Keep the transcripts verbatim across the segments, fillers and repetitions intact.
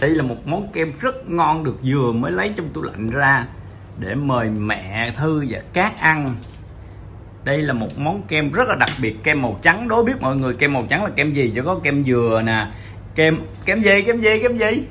Đây là một món kem rất ngon được vừa mới lấy trong tủ lạnh ra để mời mẹ Thư và Cát ăn. Đây là một món kem rất là đặc biệt, kem màu trắng. Đố biết mọi người kem màu trắng là kem gì? Cho có kem dừa nè, kem kem gì kem gì kem gì?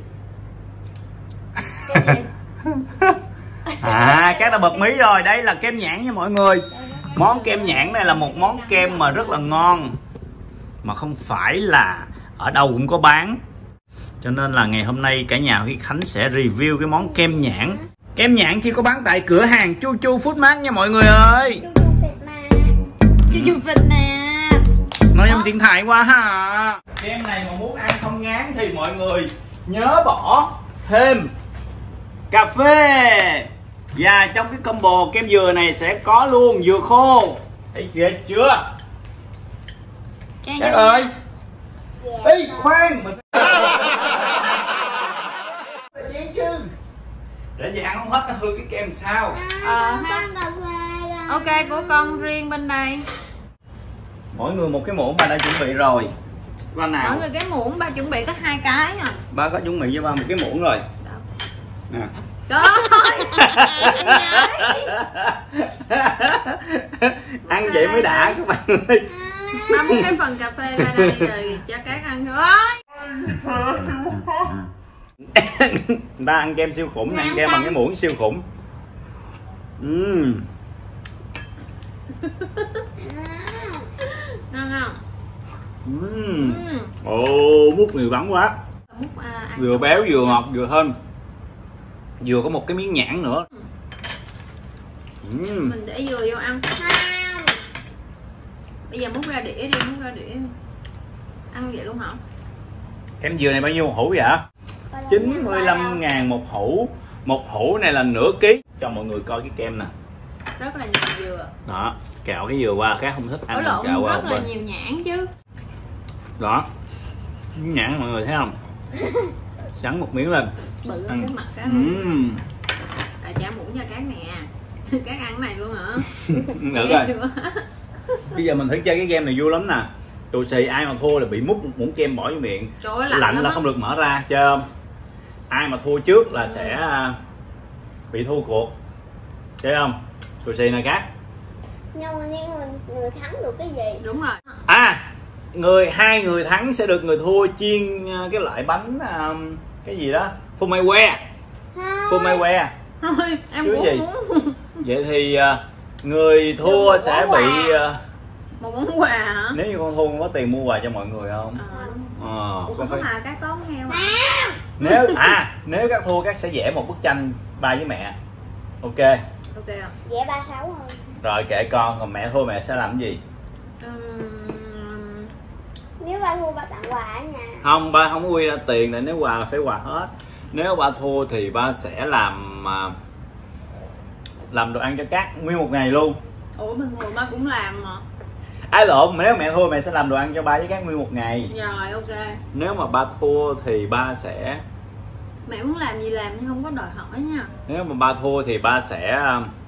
À, Cát đã bật mí rồi. Đây là kem nhãn nha mọi người. Món kem nhãn này là một món kem mà rất là ngon, mà không phải là ở đâu cũng có bán. Cho nên là ngày hôm nay cả nhà Huy Khánh sẽ review cái món kem nhãn. Kem nhãn chỉ có bán tại cửa hàng Chu Chu Food Mart nha mọi người ơi. Chu Chu Food Mart. Nói em điện thoại qua ha. Kem này mà muốn ăn không ngán thì mọi người nhớ bỏ thêm cà phê. Và trong cái combo kem dừa này sẽ có luôn dừa khô. Thấy chưa chưa? Các ơi. Ê khoan mình chén chứ. Để gì ăn không hết nó hư cái kem sao? Ờ ha. Ok, của con riêng bên đây. Mỗi người một cái muỗng ba đã chuẩn bị rồi. Ba nào? Mỗi người cái muỗng ba chuẩn bị có hai cái à. Ba có chuẩn bị cho ba một cái muỗng rồi. Nè. Trời ơi. Ăn vậy mới đã các bạn ơi. Ba muốn cái phần cà phê ra đây rồi cho Cát ăn thôi. Ba ăn kem siêu khủng, ăn kem bằng cái muỗng siêu khủng. Uhm. Ngon không? Uhm. Ồ, oh, mút nhiều bắn quá. Mút, à, vừa béo vừa ngọt vừa thơm. Vừa có một cái miếng nhãn nữa. Uhm. Mình để vừa vô ăn. Bây giờ múc ra đĩa đi, múc ra đĩa. Ăn vậy luôn hả? Kem dừa này bao nhiêu một hũ vậy? chín mươi lăm ngàn một hũ. Một hũ này là nửa ký. Cho mọi người coi cái kem nè. Rất là nhiều dừa. Đó, cạo cái dừa qua, khác không thích ăn. Ủa lộn, cạo qua rất là bên. nhiều nhãn chứ. Đó, nhãn mọi người thấy không? Sắn một miếng lên. Bự ăn. cái mặt cá. Uhm. À, trả muỗng cho Cát nè. Cát ăn cái này luôn hả? Được rồi. Bây giờ mình thử chơi cái game này vui lắm nè. Tụi xì ai mà thua là bị múc một muỗng kem bỏ vô miệng. Trời ơi, lạnh, lạnh là đó. không được mở ra, chơi không? Ai mà thua trước là sẽ bị thua cuộc, chơi không? Tụi xì nè Cát. Nhưng mà người, người thắng được cái gì? Đúng rồi. À, người hai người thắng sẽ được người thua chiên cái loại bánh um, cái gì đó, phô mai que. Phô mai que. Thôi, em chứ muốn, gì? muốn. Vậy thì uh, người thua Được sẽ quà. bị uh, một món quà hả? nếu như con thua con có tiền mua quà cho mọi người không? À, Ờ, Ủa, con không phải... phải Cát có heo à? Nếu à nếu các thua các sẽ vẽ một bức tranh ba với mẹ. Ok. Ok không? Vẽ ba sáu thôi. Rồi kệ con, còn mẹ thua mẹ sẽ làm cái gì? Uhm... Nếu ba thua ba tặng quà ở nhà. Không, ba không có quy ra tiền, tại nếu quà là phải quà hết. Nếu ba thua thì ba sẽ làm uh, làm đồ ăn cho Cát nguyên một ngày luôn. Ủa bình thường ba cũng làm mà. Ai lộn, nếu mẹ thua mẹ sẽ làm đồ ăn cho ba với Cát nguyên một ngày. Rồi ok. Nếu mà ba thua thì ba sẽ Mẹ muốn làm gì làm nhưng không có đòi hỏi nha. Nếu mà ba thua thì ba sẽ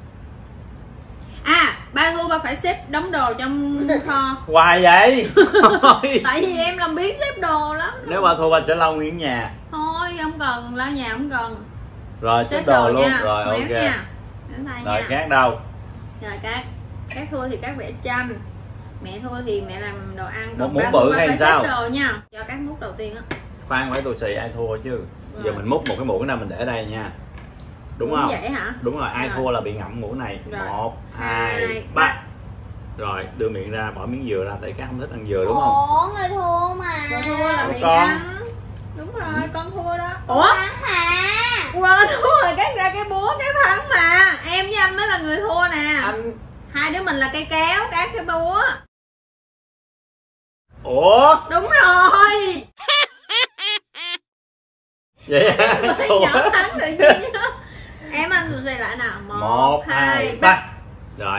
À, ba thua ba phải xếp đống đồ trong kho. hoài vậy. Tại vì em làm biến xếp đồ lắm. Nếu ba thua ba sẽ lau nguyên nhà. Thôi không cần, lau nhà không cần. Rồi xếp, xếp đồ, đồ luôn nha. Rồi Méo ok nha. Rồi Cát đâu? Rồi Cát Cát thua thì Cát vẽ tranh. Mẹ thua thì mẹ làm đồ ăn. Một muỗng bự hay sao? Xếp đồ nha. Cho Cát múc đầu tiên á. Khoan phải tụi xì ai thua chứ. Rồi. Giờ mình múc một cái muỗng này mình để đây nha. Đúng Muốn không? Vậy hả? Đúng rồi, ai rồi. Thua là bị ngậm muỗng này. Rồi. Một, hai, ba. Rồi đưa miệng ra, bỏ miếng dừa ra, tại Cát không thích ăn dừa đúng không? Ủa, người thua mà. Người thua là bị con. ăn. Đúng rồi, ừ. Con thua đó. Ủa? Thắng mà. Wow, thua rồi, Cát ra cái búa, Cát thắng mà. Em với anh mới là người thua nè. Anh... Hai đứa mình là cây kéo, Cát cái búa. Ủa? Đúng rồi. Vậy hả? Nhỏ thắng tự nhiên đó. Em anh tụi xì lại nào. Một, Một hai, ba. Rồi.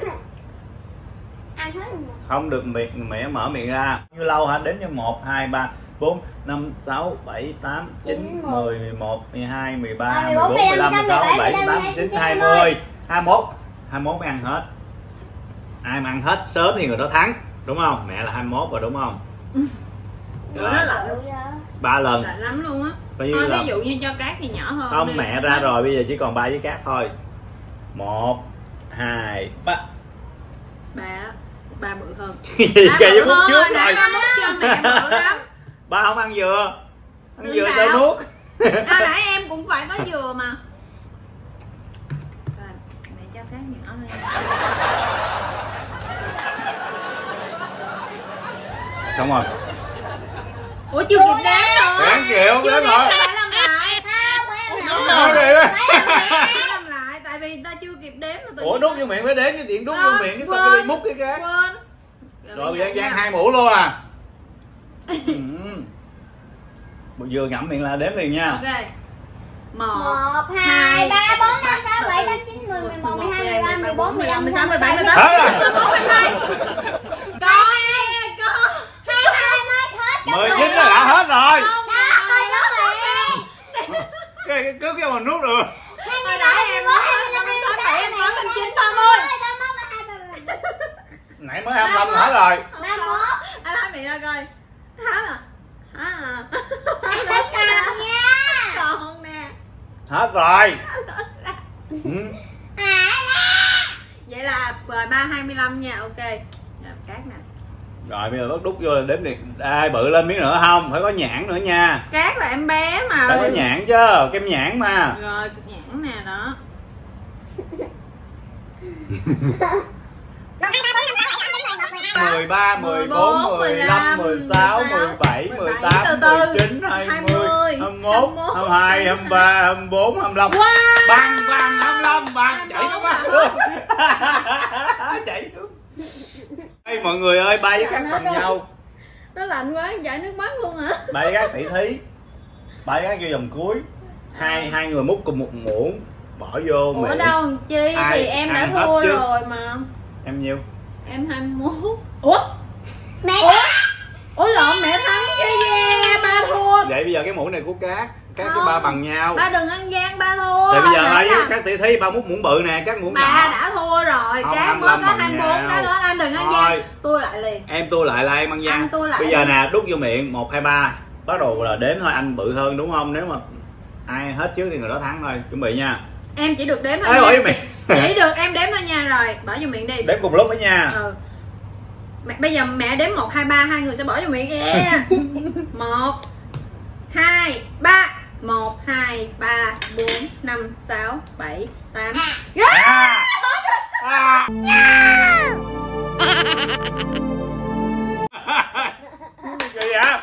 Ăn hết rồi. Không được miệng mẹ mở miệng ra. Như lâu hả? Đếm như một, hai, ba, bốn, năm, sáu, bảy, tám, chín, mười, mười một, mười hai, mười ba, mười bốn, mười lăm, mười sáu, mười bảy, mười tám, mười chín, hai mươi, hai mươi mốt. hai mươi mốt mới ăn hết. Ai mà ăn hết sớm thì người đó thắng. Đúng không? Mẹ là hai mươi mốt rồi đúng không? Rồi. Nó lạnh ba lần lạnh lắm luôn á. Thôi là... ví dụ như cho cát thì nhỏ hơn. Không, đi. mẹ ra rồi, bây giờ chỉ còn ba với cát thôi. Một, hai, ba. Ba ba bự hơn. Gì kìa, mút trước rồi. Ba mút cho mẹ bự lắm. Ba không ăn dừa. Ăn Đừng dừa sao nuốt. À, nãy em cũng phải có dừa mà. Rồi, mẹ cho cát nhỏ lên. Xong rồi. Ủa chưa kịp đếm nữa. Đáng chịu, chưa đếm đếm rồi. phải làm lại. Nói đi. Phải làm lại, tại vì ta chưa kịp đếm mà tự Ủa nhiên đút vô miệng phải đếm, cái chuyện đút vô miệng cái xong quên. cái đi múc cái cát. Quên. Rồi Giang Giang hai muỗng luôn à. Một vừa ngậm miệng là đếm liền nha. Ok. Một, một, hai, ba, bốn, năm, sáu, bảy, tám, chín, mười, mười một, mười hai, mười ba, mười bốn, mười lăm, mười sáu, mười bảy, mười tám, mười chín, mười hai. Có hai, có hai, hai mới hết. mười chín là đã hết rồi. Đó, coi nó rồi. Cái cái cứ cái mà nuốt được. Hồi nãy em nói em năm sáu bảy em nói mình chín ba mươi. Nãy mới hai mươi lăm là hết rồi. ba mốt. Anh hai miệng ra coi. Hả à? Hả à? Phải cầm nha. Còn nè. Hết rồi. Ừ. Vậy là rồi ba hai mươi lăm nha, ok. Rồi, cát nè. Rồi bây giờ bắt đút vô là đếm liền. Ai bự lên miếng nữa không? Phải có nhãn nữa nha. Cát là em bé mà. Phải có nhãn chứ, kem nhãn mà. Rồi nhãn nè đó. mười ba, mười bốn, mười lăm, mười sáu, mười bảy, mười tám, mười chín, hai mươi, hai mươi mốt, hai mươi hai, hai mươi ba, hai mươi bốn, hai mươi lăm. Bằng bằng hai mươi lăm, bằng chảy nước mắt luôn. Chảy nước. Ê mọi người ơi, ba với cát bằng nhau. Nó lạnh quá, chảy nước mắt luôn hả? Ba với cát tỷ thí. Ba với cát vô vòng cuối. Hai hai người múc cùng một muỗng, bỏ vô Ủa miệng. đâu chi, ai, thì em đã ai hết thua chứ. rồi mà. Em nhiêu? Em hai mươi mốt. Ủa? Mẹ Ủa? Ủa lộn, mẹ thắng chứ, yeah, ba thua. Vậy bây giờ cái muỗng này của cát, cát với Không. ba bằng nhau. Ba đừng ăn gian, ba thua. Thì bây giờ Nãy với là các tỷ thí ba múc muỗng bự nè, các muỗng ba nhỏ. đã thua rồi, Không, Cát mới hai mươi lăm có bằng hai mươi bốn nhau. cái nữa, anh đừng ăn Thôi. gian. Tôi lại liền. Em tôi lại là em ăn gian. Ăn tôi lại bây giờ đi. nè, đút vô miệng một hai ba, bắt đầu là đếm thôi, anh bự hơn đúng không? Nếu mà ai hết trước thì người đó thắng thôi. Chuẩn bị nha. Em chỉ được đếm thôi. Ê, bỏ vô miệng. Chỉ được em đếm thôi nha, rồi bỏ vô miệng đi. Đếm cùng lúc đó nha. Ừ. Mẹ, bây giờ mẹ đếm một hai ba, hai người sẽ bỏ vô miệng. Yeah. một hai ba. một hai ba bốn năm sáu bảy tám. À. À. Gì vậy?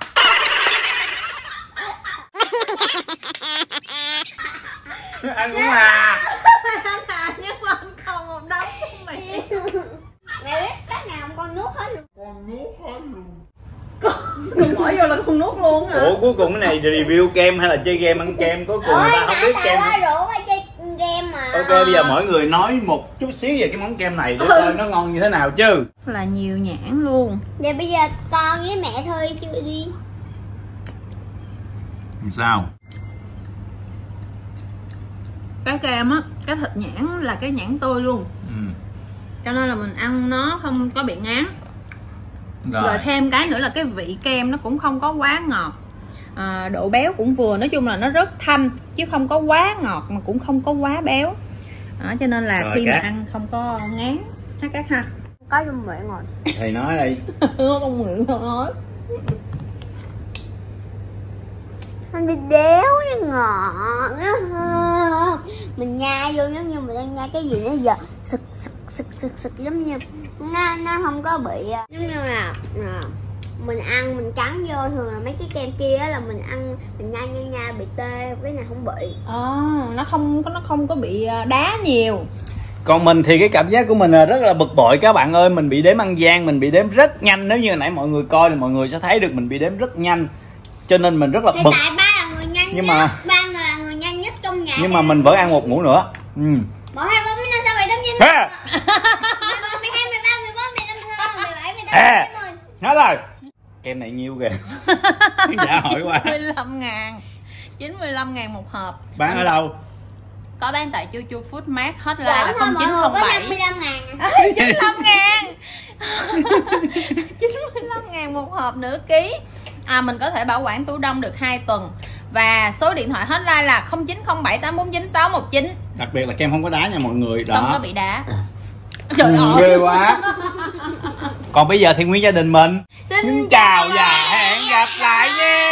Anh cũng hà. Anh hà nhưng mà anh còn một đống trong miệng. mẹ biết cách nào không con nuốt hết luôn. Con nuốt hết luôn. Con, con bỏ vô là con nuốt luôn hả? Ủa cuối cùng cái này review kem hay là chơi game ăn kem? Cuối cùng người ta không biết kem. Ôi rủ phải chơi game mà. Ok bây giờ mỗi người nói một chút xíu về cái món kem này để coi nó ngon như thế nào chứ. Là nhiều nhãn luôn. Vậy bây giờ con với mẹ thôi chưa đi. Sao? Cái kem á, cái thịt nhãn là cái nhãn tươi luôn. Ừ. Cho nên là mình ăn nó không có bị ngán. Rồi. Rồi thêm cái nữa là cái vị kem nó cũng không có quá ngọt, à, độ béo cũng vừa, nói chung là nó rất thanh chứ không có quá ngọt mà cũng không có quá béo đó, cho nên là rồi, khi Cát. mà ăn không có ngán ha Cát ha. Có trong miệng rồi. Thầy nói đi. Con miệng không nói. Anh bị đéo với ngọt á. Mình nhai vô giống như mình đang nhai cái gì đó giờ sực sực sực sực sực giống như nó nó không có bị giống như là à, mình ăn mình cắn vô, thường là mấy cái kem kia á là mình ăn mình nhai nhai nhai bị tê, cái này không bị. À, nó không nó không có bị đá nhiều. Còn mình thì cái cảm giác của mình là rất là bực bội các bạn ơi. Mình bị đếm ăn gian, mình bị đếm rất nhanh. Nếu như nãy mọi người coi thì mọi người sẽ thấy được mình bị đếm rất nhanh. Cho nên mình rất là Thì bực. tại ba là người nhanh Nhưng nhất, mà- ba là người nhanh nhất trong nhà. Nhưng mà mình vẫn ăn một muỗng nữa. Ừ. Một hai bốn năm sáu bảy tám chín Ha! mười hai mười ba mười bốn mười lăm mười sáu mười bảy mười À. tám mười chín. Hết rồi. Kem này nhiêu kìa. Dạ hỏi qua. chín mươi lăm ngàn. chín mươi lăm ngàn một hộp. Bán ở đâu? Có bán tại Chu Chu Food Mart, hotline Dạ, là thôi không mọi chín người không có bảy. năm mươi lăm ngàn. chín mươi lăm ngàn. chín mươi lăm ngàn một hộp nửa ký. à, mình có thể bảo quản tủ đông được hai tuần. Và số điện thoại hotline là không chín không bảy tám bốn chín sáu một chín. Đặc biệt là kem không có đá nha mọi người. Đó. Không có bị đá. Trời ơi, ghê quá. Còn bây giờ thì nguyên gia đình mình xin, xin chào và hẹn gặp lại nha.